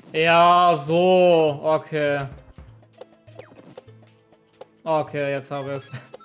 Ja, so. Okay. Okay, jetzt habe ich es.